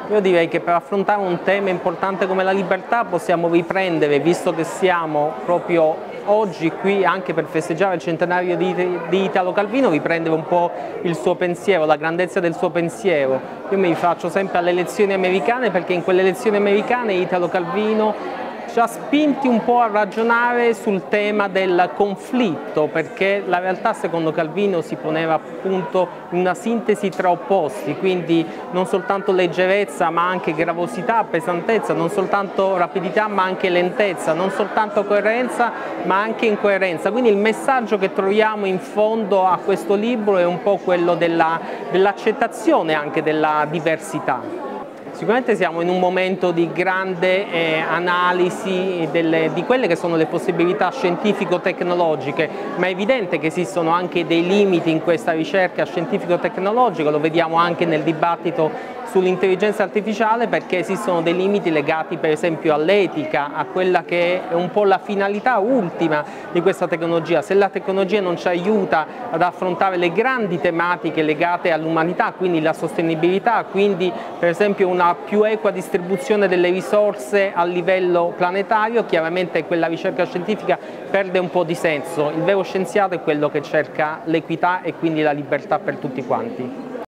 Io direi che per affrontare un tema importante come la libertà possiamo riprendere, visto che siamo proprio oggi qui anche per festeggiare il centenario di Italo Calvino, riprendere un po' il suo pensiero, la grandezza del suo pensiero. Io mi rifaccio sempre alle elezioni americane, perché in quelle elezioni americane Italo Calvino ci ha spinti un po' a ragionare sul tema del conflitto, perché la realtà secondo Calvino si poneva appunto in una sintesi tra opposti, quindi non soltanto leggerezza ma anche gravosità, pesantezza, non soltanto rapidità ma anche lentezza, non soltanto coerenza ma anche incoerenza. Quindi il messaggio che troviamo in fondo a questo libro è un po' quello dell'accettazione anche della diversità. Sicuramente siamo in un momento di grande analisi di quelle che sono le possibilità scientifico-tecnologiche, ma è evidente che esistono anche dei limiti in questa ricerca scientifico-tecnologica, lo vediamo anche nel dibattito sull'intelligenza artificiale, perché esistono dei limiti legati per esempio all'etica, a quella che è un po' la finalità ultima di questa tecnologia. Se la tecnologia non ci aiuta ad affrontare le grandi tematiche legate all'umanità, quindi la sostenibilità, quindi per esempio una più equa distribuzione delle risorse a livello planetario, chiaramente quella ricerca scientifica perde un po' di senso. Il vero scienziato è quello che cerca l'equità e quindi la libertà per tutti quanti.